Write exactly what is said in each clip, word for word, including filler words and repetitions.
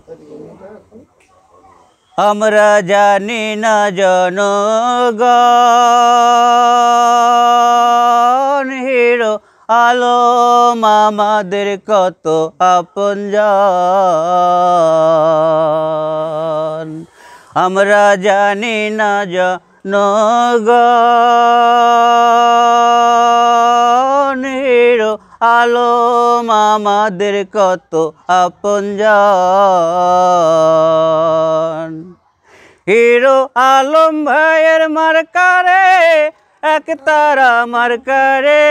আমরা জানি না জনগণ হিরো আলম আমাদের কত আপনজন। আমরা জানি না জনগণ হিরো আলম আমাদের কত আপনজন। হিরো আলম ভাইয়ের মার্কারে এক তারা মার্কারে,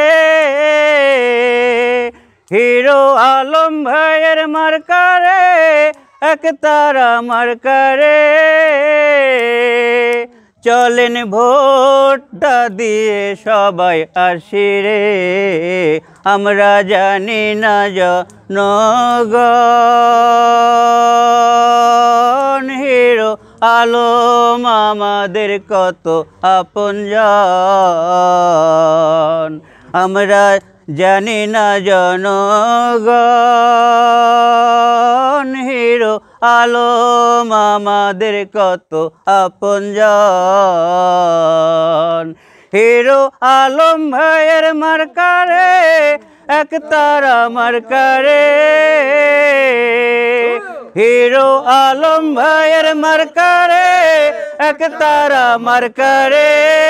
হিরো আলম ভাইয়ের মার্কারে এক তারা মার্কারে। চলেন ভোটটা দিয়ে সবাই আসি রে, আমরা জানি না জনগণ হিরো আলম আমাদের কত আপনজন। আমরা জানি না জনগণ হিরো আলম আমাদের কত আপনজন। হিরো আলম ভাইয়ের মার্কারে এক তারা মার্কারে, হিরো আলম ভাইয়ের মার্কারে এক তারা মার্কারে।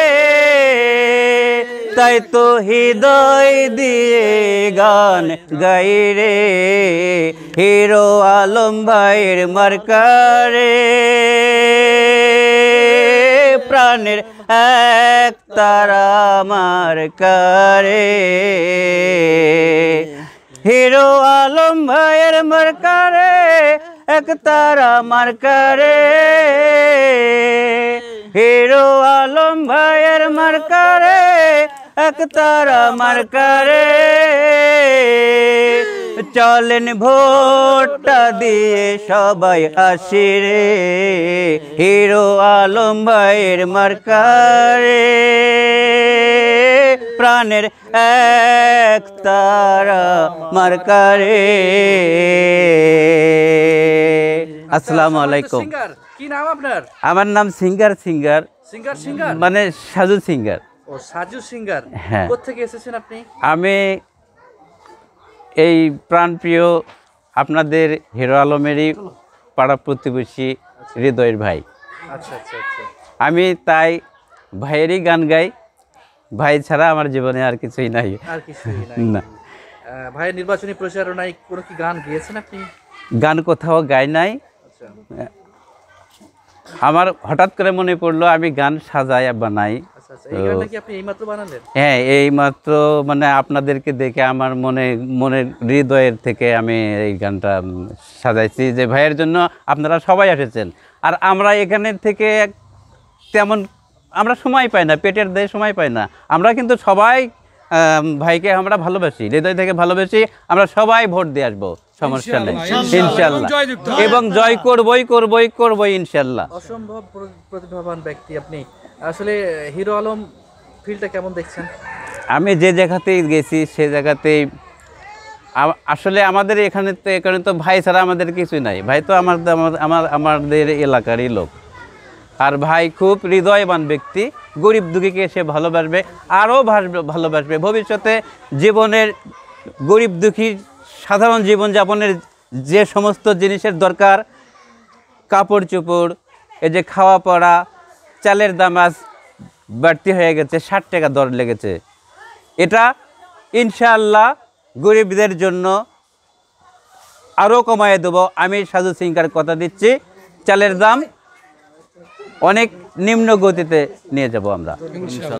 তাই তো হৃদয় দিয়ে গান গাই রে, হিরো আলম ভাইয়ের মার্কারে প্রাণের এক তারা মার্কারে। হিরো আলম ভাইয়ের মার্কারে এক তারা মার্কারে, হিরো আলম ভাইয়ের মার্কারে এক তারা মার্কারে। চলেন ভোটটা দিয়ে সবাই আসি রে, হিরো আলম ভাইয়ের মার্কারে প্রাণের এক তারা মার্কারে। আসসালামু আলাইকুম। কি নাম আপনার? আমার নাম সিঙ্গার সিঙ্গার সিঙ্গার সিঙ্গার মানে সাজু সিঙ্গার। ও সাজু সিঙ্গার। হ্যাঁ। কোথা থেকে এসেছেন আপনি? আমি এই প্রাণপ্রিয় আপনাদের হিরো আলমেরই পাড়া প্রতিবেশী হৃদয়ের ভাই। আচ্ছা আচ্ছা আচ্ছা। আমি তাই ভাইয়েরই গান গাই, ভাই ছাড়া আমার জীবনে আর কিছুই নাই। আর কিছুই নাই না। ভাইয়ের নির্বাচনী প্রচারণায় কোনো কি গান গেয়েছেন আপনি? গান কোথাও গাই নাই। আচ্ছা। আমার হঠাৎ করে মনে পড়লো আমি গান সাজাই বানাই। আচ্ছা আচ্ছা। এই গানটা কি আপনি এইমাত্র বানালেন? হ্যাঁ, এইমাত্র মানে আপনাদেরকে দেখে আমার মনে মনের হৃদয়ের থেকে আমি এই গানটা সাজাইছি যে ভাইয়ের জন্য আপনারা সবাই এসেছেন। আর আমরা এখানে থেকে তেমন আমরা সময় পাই না, পেটের দেয় সময় পাই না। আমরা কিন্তু সবাই ভাইকে আমরা ভালোবাসি, হৃদয় থেকে ভালোবাসি। আমরা সবাই ভোট দিয়ে আসবো, সমস্যা নেই ইনশাল্লাহ, এবং জয় করবই করবই করবই ইনশাল্লাহ। অসম্ভব প্রতিভাবান ব্যক্তি আপনি। আসলে হিরো আলম ফিল্ডটা কেমন দেখছেন? আমি যে জায়গাতেই গেছি সে জায়গাতেই আসলে আমাদের এখানে তো এখানে তো ভাই ছাড়া আমাদের কিছুই নাই। ভাই তো আমার আমার আমাদের এলাকারই লোক। আর ভাই খুব হৃদয়বান ব্যক্তি, গরিব দুঃখীকে সে ভালোবাসবে, আরও ভালোবাসবে। ভবিষ্যতে জীবনের গরিব দুঃখী সাধারণ জীবনযাপনের যে সমস্ত জিনিসের দরকার, কাপড় চোপড়, এই যে খাওয়া পড়া, চালের দাম আজ বাড়তি হয়ে গেছে, ষাট টাকা দর লেগেছে। এটা ইনশাআল্লাহ গরিবদের জন্য আরও কমায় দেবো। আমি সাজু সিংকার কথা দিচ্ছি, চালের দাম অনেক নিম্ন গতিতে নিয়ে যাব আমরা।